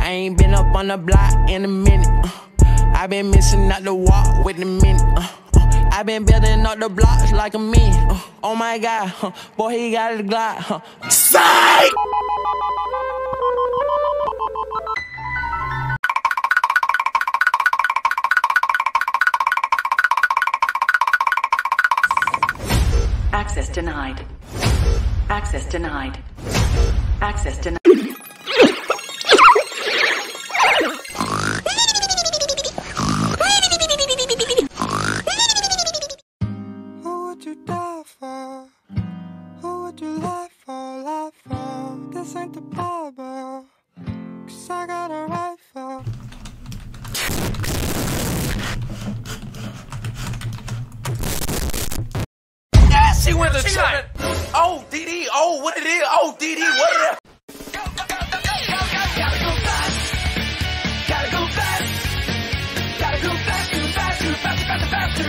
I ain't been up on the block in a minute. I been missing out the walk with the minute. I been building up the blocks like a man. Oh my God, boy, he got a Glock. Psych! Access denied. Access denied. Access denied. Who would you die for? Who would you lie for? Lie for? This ain't the Bible, 'cause I got a rifle. She went to church. Oh, DD. Oh, what it is? Oh, DD. What it is? Gotta go fast. Gotta go fast. Gotta go fast, too fast, too fast, faster, faster.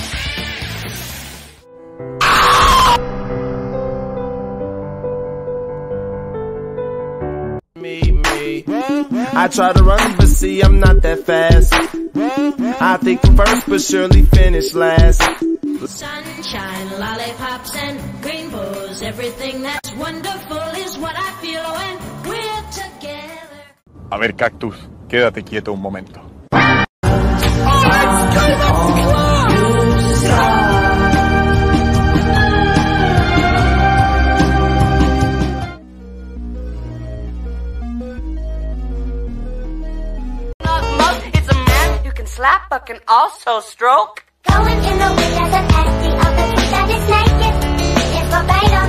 Me. I try to run, but see, I'm not that fast. I think I'm first, but surely finish last. Sunshine, lollipops, and rainbows. Everything that's wonderful is what I feel when we're together. A ver, Cactus, quédate quieto un momento. It's a man who can slap but can also stroke. Going in the wind as an empty of the truth that is naked. It's a bite